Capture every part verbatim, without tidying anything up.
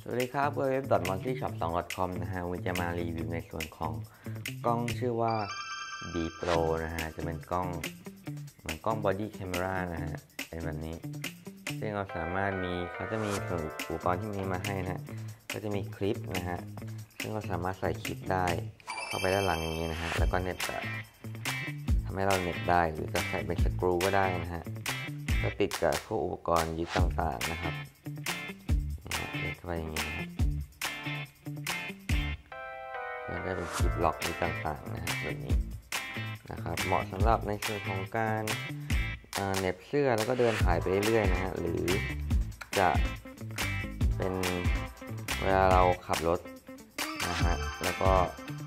สวัสดีครับ ดับเบิลยู ดับเบิลยู ดับเบิลยู ดอท มอนตี้ช็อป สอง ดอท คอม นะฮะวันจะมารีวิวในส่วนของกล้องชื่อว่า B Pro นะฮะจะเป็นกล้องเหมือนกล้อง Body Camera นะฮะเป็นแบบนี้ซึ่งเราสามารถมีเขาจะมีส่วนอุปกรณ์ที่มีมาให้นะฮะก็จะมีคลิปนะฮะซึ่งเราสามารถใส่คลิปได้เข้าไปด้านหลังอย่างนี้นะฮะแล้วก็เน็บทำให้เราเน็บได้หรือจะใส่เป็นสกรูก็ได้นะฮะก็ติดกับพวกอุปกรณ์ยึดต่างๆนะครับเข้าไปอย่างนี้นะครับแล้วก็เป็นคลิปล็อกนี้ต่างๆนะฮะแบบนี้นะครับเหมาะสำหรับในส่วนของการเหน็บเสื้อแล้วก็เดินถ่ายไปเรื่อยๆนะฮะหรือจะเป็นเวลาเราขับรถนะฮะแล้วก็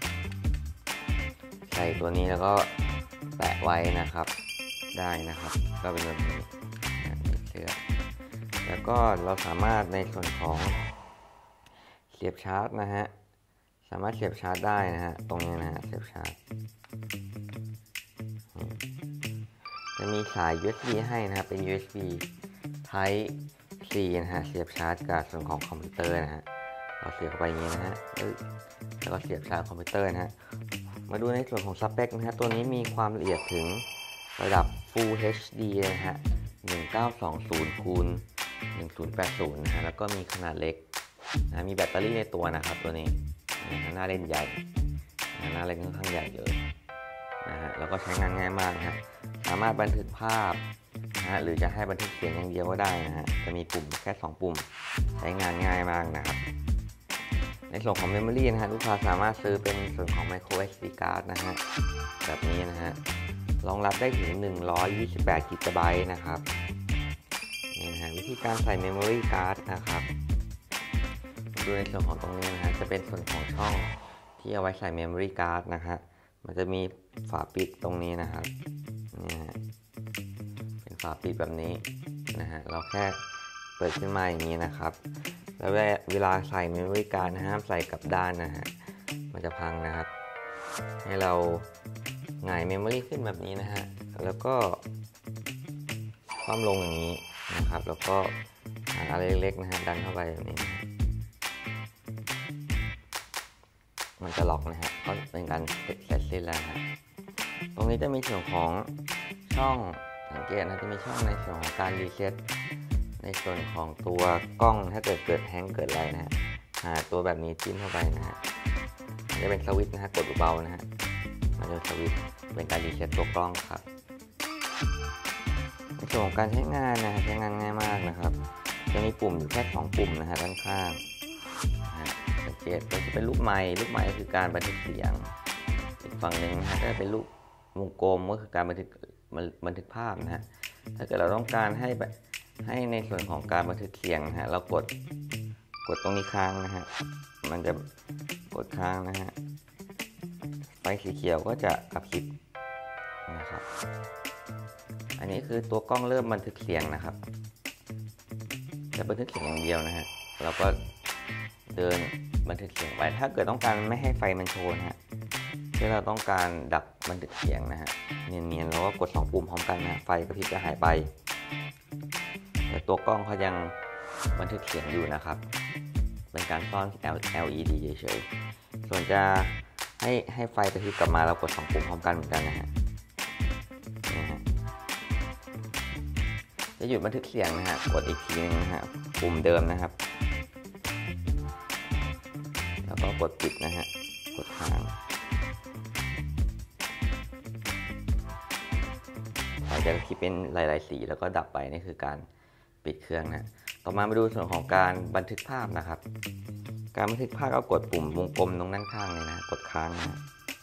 ใส่ตัวนี้แล้วก็แปะไว้นะครับได้นะครับก็เป็นแบบนี้เสื้อแล้วก็เราสามารถในส่วนของเสียบชาร์จนะฮะสามารถเสียบชาร์จได้นะฮะตรงนี้นะฮะเสียบชาร์จจะมีสาย ยู เอส บี ให้นะครับเป็น ยู เอส บี Type C นะฮะเสียบชาร์จกับส่วนของคอมพิวเตอร์นะฮะเราเสียบเข้าไปอย่างนี้นะฮะแล้วก็เสียบชาร์จคอมพิวเตอร์นะฮะมาดูในส่วนของสเปคนะฮะตัวนี้มีความละเอียดถึงระดับ Full เอช ดี นะฮะหนึ่งพันเก้าร้อยยี่สิบคูณหนึ่งพันแปดสิบนะฮะแล้วก็มีขนาดเล็กนะมีแบตเตอรี่ในตัวนะครับตัวนี้นะหน้าเล่นใหญ่นะหน้าเล่นค่อนข้างใหญ่เลยนะฮะแล้วก็ใช้งานง่ายมากนะฮะสามารถบันทึกภาพนะฮะหรือจะให้บันทึกเสียงอย่างเดียวก็ได้นะฮะจะมีปุ่มแค่สองปุ่มใช้งานง่ายมากนะครับในส่วนของ Memory นะฮะลูกค้าสามารถซื้อเป็นส่วนของ Micro เอส ดี Card นะฮะแบบนี้นะฮะรองรับได้ถึงหนึ่งร้อยยี่สิบแปด กิกะไบต์นะครับนี่นะฮะวิธีการใส่ Memory Card นะครับดูในส่วนของตรงนี้นะฮะจะเป็นส่วนของช่องที่เอาไว้ใส่ Memory Card นะฮะมันจะมีฝาปิดตรงนี้นะครับนี่ฮะเป็นฝาปิดแบบนี้นะฮะเราแค่เปิดขึ้นมาอย่างนี้นะครับแล้วเวลาใส่ Memory Card นะฮะใส่กับด้านนะฮะมันจะพังนะครับให้เราหงาย Memory ขึ้นแบบนี้นะฮะแล้วก็คว่ำลงอย่างนี้นะครับแล้วก็หาอะไรเล็กๆนะฮะดันเข้าไปแบบนี้มันจะล็อกนะฮะก็เป็นการเสร็จสิ้นแล้วฮะตรงนี้จะมีส่วนของช่องสังเกตนะจะมีช่องในส่วนของการรีเซ็ตในส่วนของตัวกล้องถ้าเกิดเกิดแฮงก์เกิดอะไรนะฮะหาตัวแบบนี้จิ้มเข้าไปนะฮะจะเป็นสวิตช์นะฮะกดเบาๆนะฮะมันจะสวิตช์เป็นการรีเซ็ตตัวกล้องครับในส่วนของการใช้งานนะใช้งานง่ายมากนะครับจะมีปุ่มอยู่แค่สองปุ่มนะฮะด้านข้างสังเกตจะเป็นรูปไมค์รูปไมค์ก็คือการบันทึกเสียงอีกฝั่งหนึ่งนะฮะก็เป็นรูปวงกลมก็คือการบันทึกบันทึกภาพนะฮะถ้าเกิดเราต้องการให้แบบให้ในส่วนของการบันทึกเสียงนะฮะเรากดกดตรงนี้ค้างนะฮะมันจะกดค้างนะฮะไฟสีเขียวก็จะกระพริบนะครับอันนี้คือตัวกล้องเริ่มบันทึกเสียงนะครับจะบันทึกเสียงอย่างเดียวนะฮะเราก็เดินบันทึกเสียงไว้ถ้าเกิดต้องการไม่ให้ไฟมันโชว์นะฮะที่เราต้องการดับบันทึกเสียงนะฮะเนียนๆเราก็กดสองปุ่มพร้อมกันนะไฟกระพริบจะหายไปแต่ตัวกล้องเขายังบันทึกเสียงอยู่นะครับเป็นการซ่อน แอล อี ดี เฉยๆส่วนจะให้ให้ไฟกระพริบกลับมาเรากดสองปุ่มพร้อมกันเหมือนกันนะฮะนี่ฮะจะหยุดบันทึกเสียงนะฮะกดอีกทีนึงนะฮะปุ่มเดิมนะครับแล้วก็กดปิดนะฮะกดค้างไฟจะกระพริบเป็นหลายๆสีแล้วก็ดับไปนี่คือการปิดเครื่องนะต่อมามาดูส่วนของการบันทึกภาพนะครับการบันทึกภาพก็กดปุ่มวงกลมตรงด้านข้างเลยนะกดค้างนะ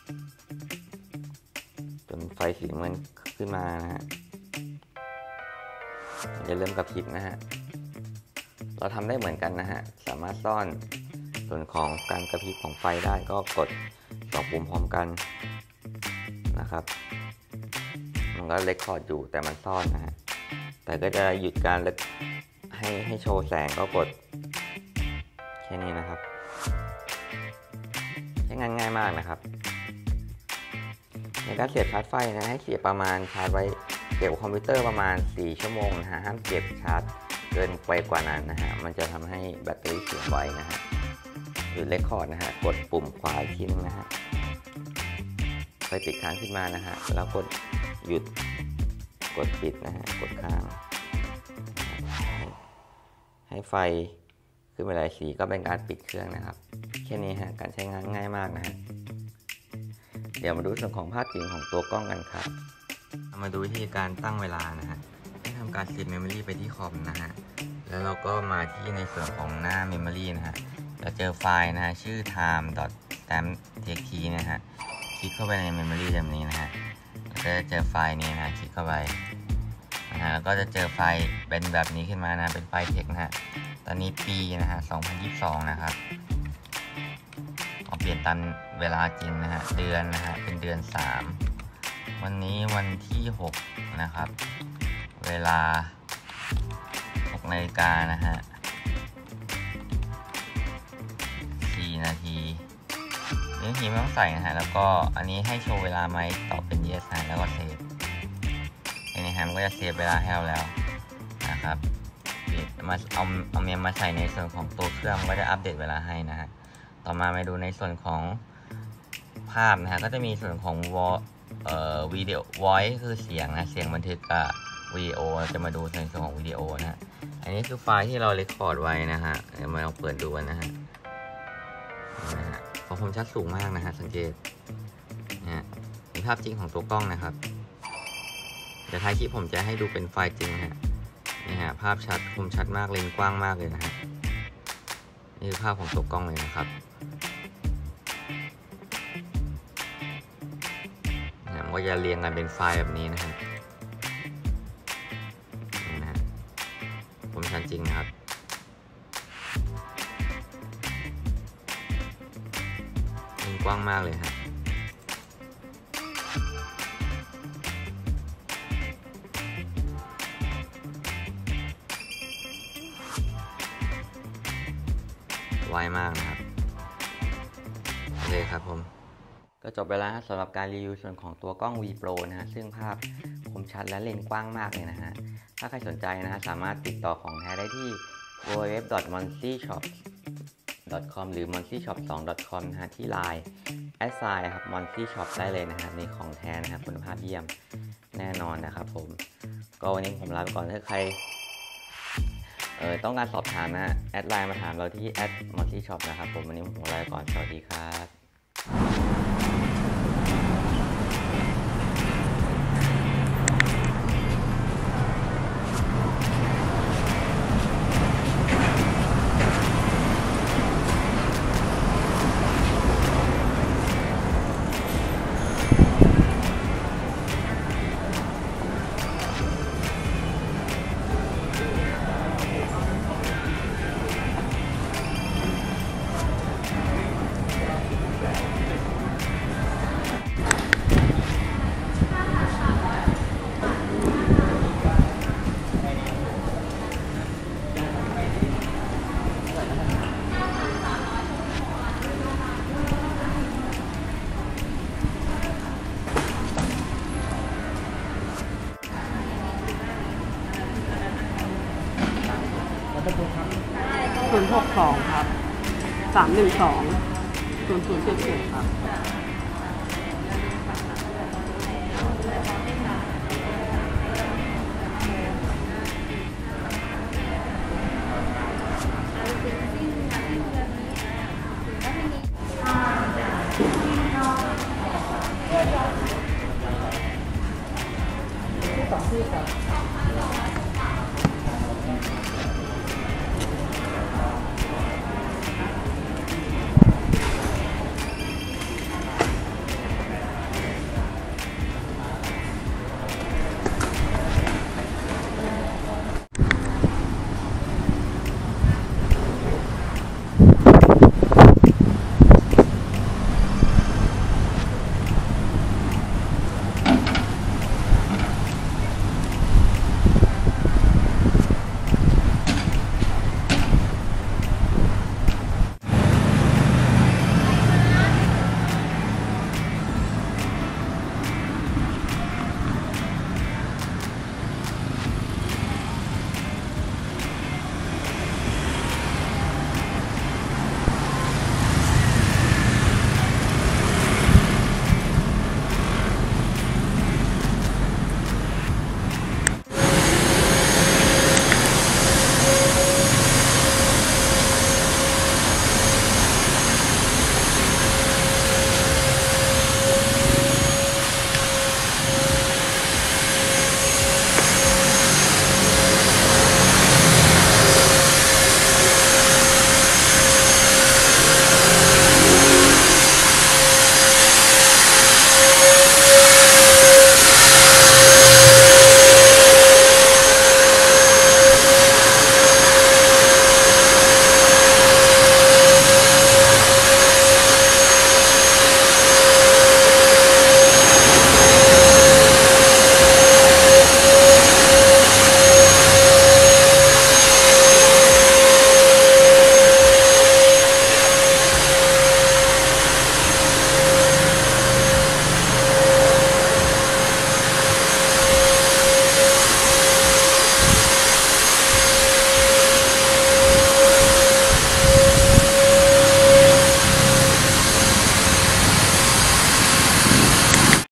จนไฟสีมันขึ้นมานะฮะจะเริ่มกระพริบนะฮะเราทำได้เหมือนกันนะฮะสามารถซ่อนส่วนของการกระพริบของไฟได้ก็กดสองปุ่มพร้อมกันนะครับมันก็เรคคอร์ดอยู่แต่มันซ่อนนะฮะแต่ก็จะหยุดการให้ให้โชว์แสงก็กดแค่นี้นะครับใช้งานง่ายมากนะครับในการเสียบชาร์จไฟนะให้เสียบประมาณชาร์จไว้เก็บคอมพิวเตอร์ประมาณสี่ชั่วโมงนะฮะห้ามเก็บชาร์จเกินไปกว่านั้นนะฮะมันจะทำให้แบตเตอรี่เสื่อมไวนะฮะหรือเรคคอร์ดนะฮะกดปุ่มขวาอีกทีนึงนะฮะไฟติดค้างขึ้นมานะฮะแล้วกดหยุดกดปิดนะฮะกดค้างให้ไฟขึ้นเป็นลายสีก็เป็นการปิดเครื่องนะครับแค่นี้ฮะการใช้งานง่ายมากนะฮะเดี๋ยวมาดูส่วนของภาพจริงของตัวกล้องกันครับมาดูวิธีการตั้งเวลานะฮะให้ทำการเซตเมมโมรีไปที่คอมนะฮะแล้วเราก็มาที่ในส่วนของหน้าเมมโมรีนะฮะเราเจอไฟล์นะฮะชื่อ time.stamp.txt นะฮะคลิกเข้าไปในเมมโมรีแบบนี้นะฮะแล้วก็จะเจอไฟล์นี้นะฮะคลิกเข้าไปนะฮะแล้วก็จะเจอไฟล์เป็นแบบนี้ขึ้นมานะเป็นไฟล์เทคนะฮะตอนนี้ปีนะฮะสองพันยี่สิบสองนะครับเอาเปลี่ยนตามเวลาจริงนะฮะเดือนนะฮะเป็นเดือนสามวันนี้วันที่หกนะครับเวลาหกนาฬิกานะฮะสี่นาทีนี่ทีไม่ต้องใส่นะฮะแล้วก็อันนี้ให้โชว์เวลาไหมตอบเป็น yes นะแล้วก็เซฟอันนี้ฮะมันก็จะเซฟเวลาให้เราแล้วนะครับมาเอาเอาเมมมาใส่ในส่วนของตัวเครื่องก็จะอัปเดตเวลาให้นะฮะต่อมาไปดูในส่วนของภาพนะฮะก็จะมีส่วนของวอเอ่อวิดีโอ voice คือเสียงนะเสียงบันทึกกับวิดีโอจะมาดูในส่วนของวิดีโอนะฮะอันนี้คือไฟล์ที่เราเรคคอร์ดไว้นะฮะเดี๋ยวมาลองเปิดดูนะฮะนะฮะความคมชัดสูงมากนะฮะสังเกตนะฮะมีภาพจริงของตัวกล้องนะครับเดี๋ยวท้ายคลิปผมจะให้ดูเป็นไฟล์จริงฮะนี่ฮะภาพชัดคมชัดมากเลนส์กว้างมากเลยนะฮะนี่คือภาพของตัวกล้องเลยนะครับมันก็จะเรียงกันเป็นไฟล์แบบนี้นะฮะนี่นะฮะคมชัดจริงนะครับเลนส์กว้างมากเลยฮะไวมากนะครับโอเคครับผมก็จบไปแล้วสำหรับการรีวิวส่วนของตัวกล้อง V Pro นะฮะซึ่งภาพคมชัดและเลนส์กว้างมากเลยนะฮะถ้าใครสนใจนะฮะสามารถติดต่อของแท้ได้ที่ ดับเบิลยู ดับเบิลยู ดับเบิลยู ดอท มอนซี่ช็อป ดอท คอม หรือ มอนซี่ช็อป ทู ดอท คอม นะฮะที่ ไลน์ แอดไซน์ ครับ มอนซี่ช็อป ได้เลยนะฮะในของแท้นะครับคุณภาพเยี่ยมแน่นอนนะครับผมก็วันนี้ผมลาไปก่อนถ้าใครเออต้องการสอบถามนะแอดไลน์มาถามเราที่แอด มอนซี่ช็อป นะครับผมวันนี้ผมลาไปก่อนสวัสดีครับศูนย์หกสองครับสามหนึ่งสองศูนย์ศูนย์เจ็ดเจ็ดครับ